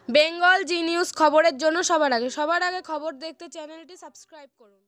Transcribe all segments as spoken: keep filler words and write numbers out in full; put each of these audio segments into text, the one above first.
বেঙ্গল জি news খবরের জন্য সবার আগে সবার আগে খবর দেখতে চ্যানেলটি সাবস্ক্রাইব করুন।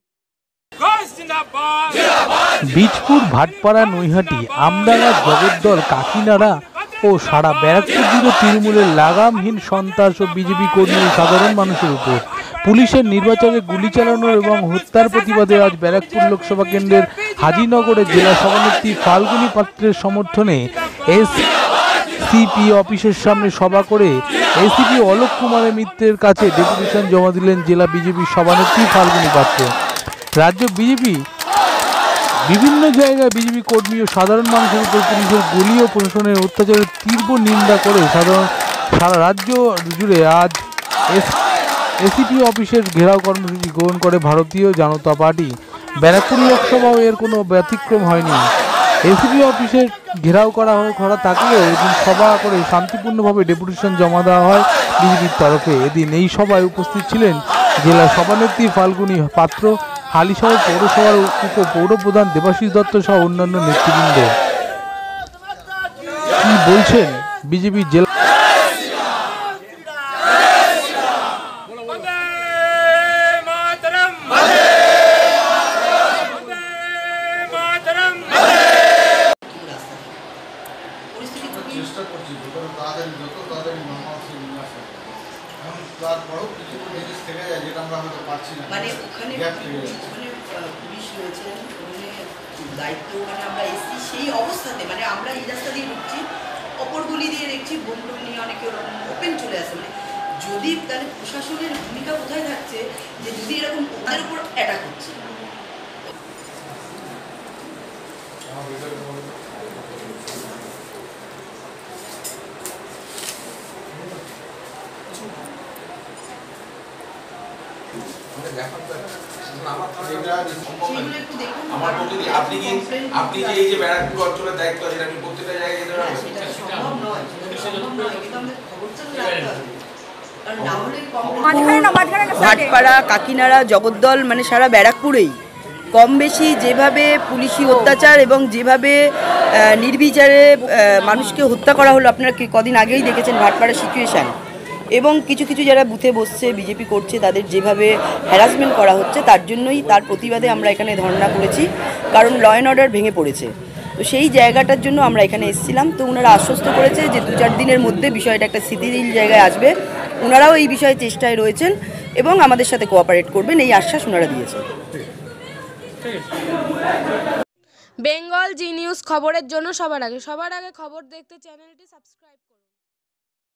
বীজপুর, ভাটপাড়া, নৈহাটি, আমডাঙ্গা, জগদ্দল, কাকিনাড়া ও সারা ব্যারাকপুর জুড়ে তৃণমূলের লাগামহীন সন্ত্রাস ও বিজেপি কর্মী সাধারণ মানুষের উপর পুলিশের নির্বাচনে গুলি চালানো এবং হত্যার প্রতিবাদে আজ ব্যারাকপুর লোকসভা কেন্দ্রের হাজিনগরে জেলা সভানেত্রী ফাল্গুনী পাত্রের সমর্থনে এস সিপি অফিসের সামনে সভা করে এসিপি অলোক কুমারের মিত্রের কাছে ডেপুটেশন জমা দিলেন জেলা বিজেপির সভানেত্রী ফাল্গুনী পাত্র। রাজ্য বিজেপি বিভিন্ন জায়গায় বিজেপি কর্মী ও সাধারণ মানুষের উপর পুলিশের গুলি ও প্রশাসনের অত্যাচারের তীব্র নিন্দা করে সাধারণ সারা রাজ্য জুড়ে আজ এসিপি অফিসের ঘেরাও কর্মসূচি গ্রহণ করে ভারতীয় জনতা পার্টি। ব্যারাকপুর লোকসভাও এর কোনো ব্যতিক্রম হয়নি। এসিপি অফিসের ঘেরাও করা হয় করা থাকলেও এদিন সভা করে শান্তিপূর্ণভাবে ডেপুটেশন জমা দেওয়া হয় বিজেপির তরফে। এদিন এই সভায় উপস্থিত ছিলেন জেলা সভানেত্রী ফাল্গুনী পাত্র, হালিশহর পৌরসভার উপ পৌরপ্রধান দেবাশিস দত্ত সহ অন্যান্য নেতৃবৃন্দ। কি বলছেন বিজেপি জেলা চেষ্টা করছি যত তাড়াতাড়ি যত তাড়াতাড়ি নর্মালসি নিয়ে আসা এখন তারপরেও কিছু জিনিস থেকে যায় যেটা আমরা হয়তো পাচ্ছি না, মানে ওখানে ওখানে পুলিশ রয়েছে, ওখানে দায়িত্ব, ওখানে আমরা এসছি সেই অবস্থাতে, মানে আমরা এই রাস্তা দিয়ে ঢুকছি, অপর গলি দিয়ে দেখছি বোম টোম নিয়ে অনেকে ওপেন চলে আসে। মানে যদি তাহলে প্রশাসনের ভূমিকা কোথায় থাকছে যে যদি এরকম ওদের উপর অ্যাটাক হচ্ছে। আপনি যে এই যে ব্যারাকপুর অঞ্চলের দায়িত্ব আছে আমি প্রত্যেকটা জায়গায় যেতে পারবো সম্ভব নয়, সম্ভব নয়, কিন্তু আমাদের খবরটা রাখতে হবে। ভাটপাড়া, কাকিনাড়া, জগদ্দল, মানে সারা ব্যারাকপুরেই কম বেশি যেভাবে পুলিশি অত্যাচার এবং যেভাবে নির্বিচারে মানুষকে হত্যা করা হলো, আপনারা কদিন আগেই দেখেছেন ভাটপাড়ার সিচুয়েশান, এবং কিছু কিছু যারা বুথে বসছে বিজেপি করছে তাদের যেভাবে হ্যারাসমেন্ট করা হচ্ছে, তার জন্যই তার প্রতিবাদে আমরা এখানে ধর্ণা করেছি, কারণ ল অ্যান্ড অর্ডার ভেঙে পড়েছে। তো সেই জায়গাটার জন্য আমরা এখানে এসেছিলাম। তো ওনারা আশ্বস্ত করেছে যে দু চার দিনের মধ্যে বিষয়টা একটা স্থিতিশীল জায়গায় আসবে। ওনারাও এই বিষয়ে চেষ্টায় রয়েছেন এবং আমাদের সাথে কোঅপারেট করবেন, এই আশ্বাস ওনারা দিয়েছেন। বেঙ্গল জি নিউজ খবরের জন্য সবার আগে সবার আগে খবর দেখতে চ্যানেলটি সাবস্ক্রাইব